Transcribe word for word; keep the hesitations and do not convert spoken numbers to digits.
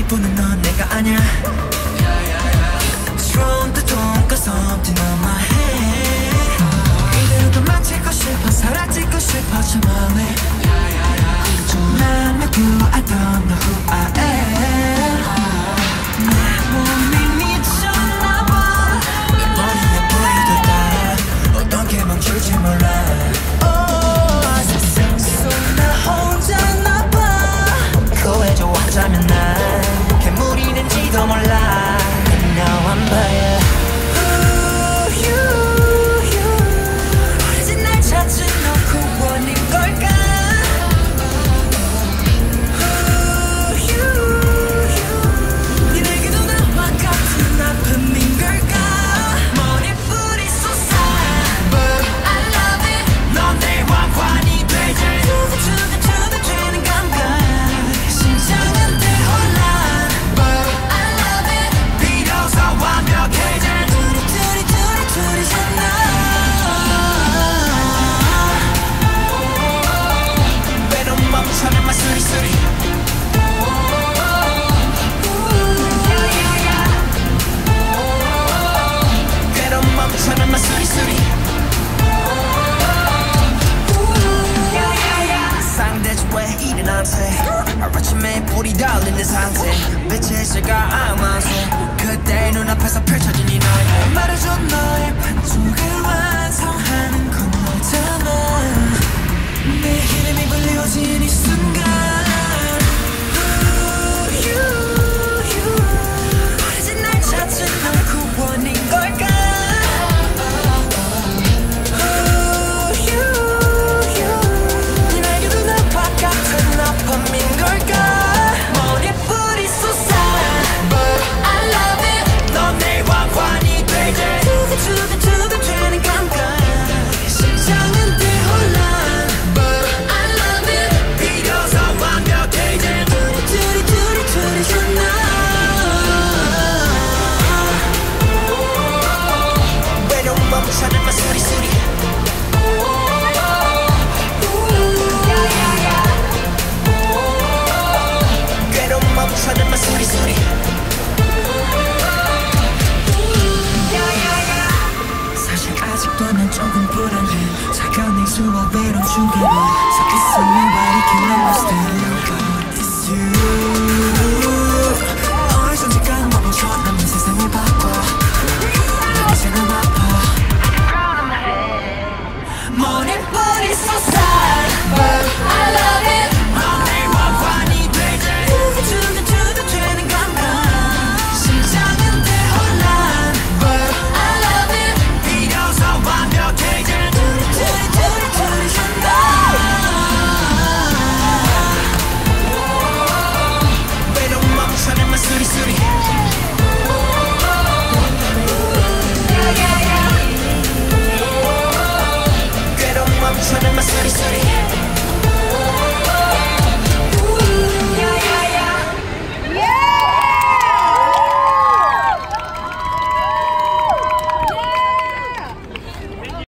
너뿐은 넌 내가 아냐 Strong the tone got something on my head 이대로도 망치고 싶어 사라지고 싶어 저 맘에 난 누구 I don't know who I am 내 몸이 미쳤나봐 내 머리에 뿌리도 따라 어떤 게 멈출지 몰라 Oh 세상 속 나 혼자나봐 고해줘 하자면 난 괴물이 된지도 몰라 Now I'm by 아침에 불이 달리는 상태 빛의 시가 아마서 그때 눈앞에서 펼쳐진 이 나이 말해줘 너의 반쪽을 완성하는 건 너잖아 내 이름이 불려진 이 순간 Ooh, you, you. 오래진 날 찾은 넌 구원인 걸까 사실 아직도 난 조금 불안해 작은 익수와 외로운 중간에 서 있으면